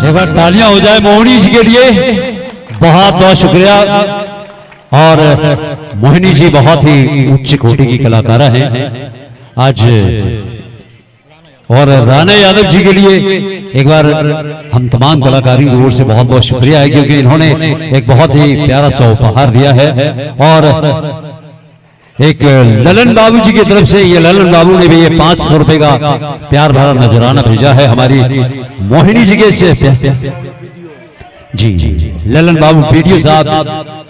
एक बार तालियां हो जाए मोहिनी जी के लिए, बहुत बहुत शुक्रिया। और मोहिनी जी बहुत ही उच्च कोटि की कलाकारा हैं आज। और राणा यादव जी के लिए एक बार हम तमाम कलाकारों की ओर से बहुत बहुत शुक्रिया है, क्योंकि इन्होंने एक बहुत ही प्यारा सा उपहार दिया है। और एक ललन बाबू जी की तरफ से, ये ललन बाबू ने भी ये 500 रुपए का प्यार भरा नजराना भेजा है हमारी मोहिनी जी के से। जी ललन बाबू वीडियो साहब